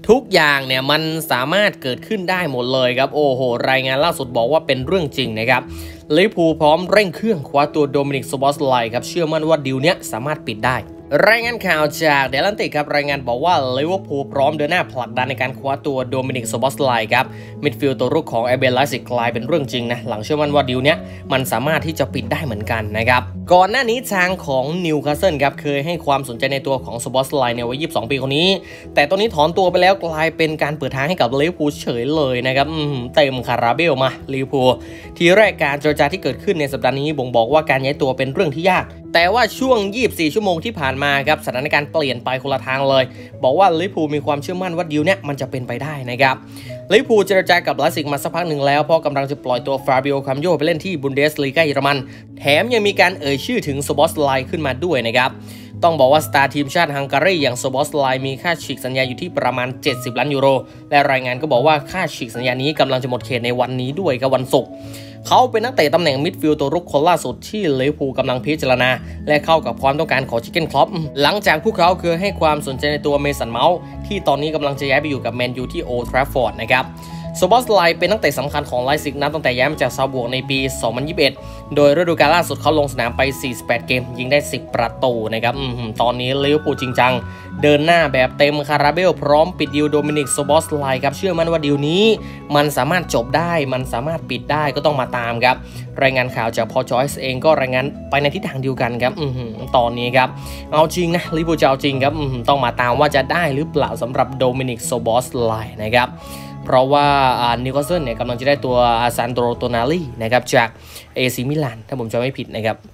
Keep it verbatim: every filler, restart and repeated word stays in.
ทุกอย่างเนี่ยมันสามารถเกิดขึ้นได้หมดเลยครับโอ้โหรายงานล่าสุดบอกว่าเป็นเรื่องจริงนะครับลิเวอร์พูลพร้อมเร่งเครื่องคว้าตัวโดมินิก โซบอสไลครับเชื่อมั่นว่าดีลเนี้ยสามารถปิดได้รายงานข่าวจากเดลันติครับรายงานบอกว่าลิเวอร์พูลพร้อมเดินหน้าผลักดันในการคว้าตัวโดมินิก โซบอสไลครับมิดฟิลด์ตัวรุกของ อาร์ บี ไลป์ซิกกลายเป็นเรื่องจริงนะหลังเชื่อมั่นว่าดีลเนี้ยมันสามารถที่จะปิดได้เหมือนกันนะครับก่อนหน้านี้ทางของนิวคาสเซิลครับเคยให้ความสนใจในตัวของ โซบอสไลในวัยยี่สิบสองปีคนนี้แต่ตอนนี้ถอนตัวไปแล้วกลายเป็นการเปิดทางให้กับลิเวอร์พูลเฉยเลยนะครับเต็มคาราเบลมาลิเวอร์พูลทีแรกการเจรจาที่เกิดขึ้นในสัปดาห์นี้บ่งบอกว่าการย้ายตัวเป็นเรื่องที่ยากแต่ว่าช่วงยี่สิบสี่ชั่วโมงที่ผ่านมาครับสถานการณ์เปลี่ยนไปคนละทางเลยบอกว่าลิเวอร์พูลมีความเชื่อมั่นว่าดีลเนี้ยมันจะเป็นไปได้นะครับลิเวอร์พูลเจรจากับไลป์ซิกมาสักพักหนึ่งแล้วเพราะกำลังจะปล่อยตัวฟาบิโอ คัมโยไปเล่นที่บุนเดสลีกาเยอรมันแถมยังมีการเอ่ยชื่อถึง โซบอสไลขึ้นมาด้วยนะครับต้องบอกว่าสตาร์ทีมชาติฮังการีอย่าง โซบอสไลมีค่าฉีกสัญญาอยู่ที่ประมาณเจ็ดสิบล้านยูโรและรายงานก็บอกว่าค่าฉีกสัญญานี้กำลังจะหมดเขตในวันนี้ด้วยกับวันศุกร์เขาเป็นนักเตะตำแหน่งมิดฟิลด์ตัวรุกคนล่าสุดที่ลิเวอร์พูลกำลังพิจารณาและเข้ากับความต้องการของจิเก้นคล็อปหลังจากพวกเขาเคยให้ความสนใจในตัวเมสันเมาส์ที่ตอนนี้กำลังจะย้ายไปอยู่กับแมนยูที่โอลด์แทราฟฟอร์ดนะครับโซบอสไลเป็นนักเตะสำคัญของไลป์ซิกนับตั้งแต่ย้ายมาจากซาบวกในปีสองพันยี่สิบเอ็ดโดยฤดูกาลล่าสุดเขาลงสนามไปสี่สิบแปดเกมยิงได้สิบประตูนะครับตอนนี้ลิเวอร์พูลจริงจังเดินหน้าแบบเต็มคาราเบลพร้อมปิดดีลโดมินิก โซบอสไลครับเชื่อมั่นว่าดีลนี้มันสามารถจบได้มันสามารถปิดได้ก็ต้องมาตามครับรายงานข่าวจากพอจอยส์เองก็รายงานไปในทิศทางเดียวกันครับตอนนี้ครับเอาจริงนะลิเวอร์พูลจะเอาจริงครับต้องมาตามว่าจะได้หรือเปล่าสำหรับโดมินิก โซบอสไลนะครับเพราะว่านิวคาสเซิลเนี่ยกำลังจะได้ตัวซานโดโร โตนาลีนะครับจากเอ ซี มิลานถ้าผมจำไม่ผิดนะครับ